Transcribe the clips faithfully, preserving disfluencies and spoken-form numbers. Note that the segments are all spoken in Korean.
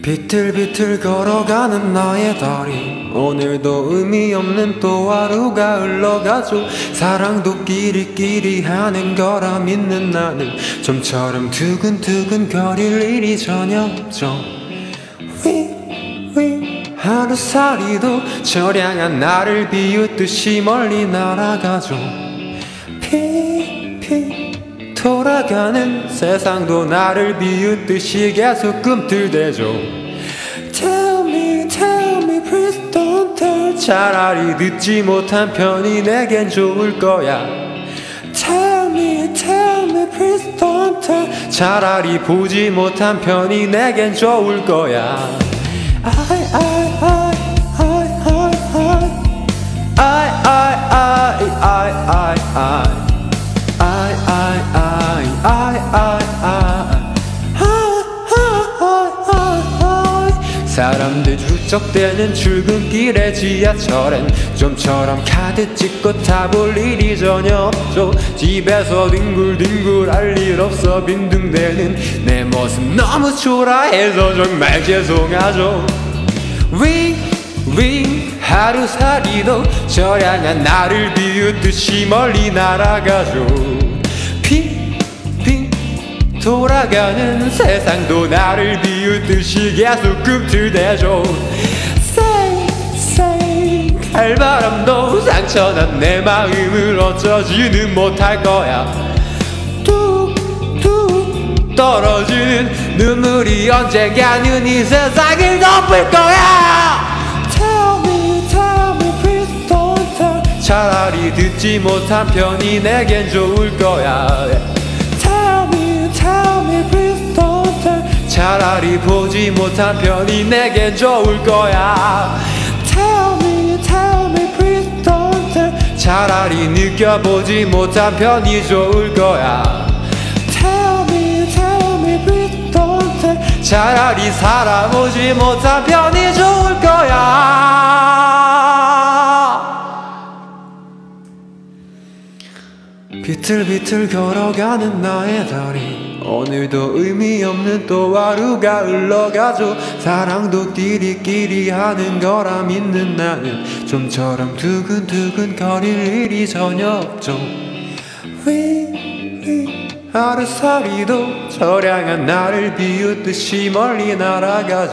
비틀비틀 걸어가는 나의 다리, 오늘도 의미 없는 또 하루가 흘러가죠. 사랑도 끼리끼리 하는 거라 믿는 나는 좀처럼 두근두근 거릴 일이 전혀 없죠. 윙윙 하루살이도 처량한 나를 비웃듯이 멀리 날아가죠. 핑핑 돌아가는 세상도 나를 비웃듯이 계속 꿈틀대죠. Tell me, tell me, please don't tell. 차라리 듣지 못한 편이 내겐 좋을 거야. Tell me, tell me, please don't tell. 차라리 보지 못한 편이 내겐 좋을 거야. I, I, I, I, I, I, I, I, I, I, I, I. I, I, I, I, I, I, 사람들 축적되는 출근길의 지하철엔 좀처럼 카드 찍고 타볼 일이 전혀 없죠. 집에서 뒹굴뒹굴 할 일 없어 빈둥대는 내 모습 너무 초라해서 정말 죄송하죠. 윙윙 하루살이도 처량한 나를 비웃듯이 멀리 날아가죠. 핑핑 돌아가는 세상도 나를 비웃듯이 계속 꿈틀대죠. Say say 칼바람도 상처난 내 마음을 어쩌지는 못할 거야. 뚝뚝 떨어지는 눈물이 언젠가는 이 세상을 덮을 거야. 차라리 듣지 못한 편이 내겐 좋을 거야. Tell me, tell me, please don't tell. 차라리 보지 못한 편이 내겐 좋을 거야. Tell me, tell me, please don't tell. 차라리 느껴보지 못한 편이 좋을 거야. Tell me, tell me, please don't tell. 차라리 살아보지 못한 편이 좋을 거야. 비틀비틀 걸어가는 나의 다리, 오늘도 의미 없는 또 하루가 흘러가죠. 사랑도 끼리끼리 하는 거라 믿는 나는 좀처럼 두근두근 거릴 일이 전혀 없죠. 윙윙 하루살이도 처량한 나를 비웃듯이 멀리 날아가죠.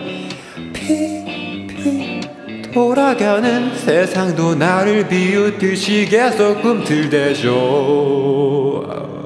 핑핑 돌아가는 세상도 나를 비웃듯이 계속 꿈틀대죠.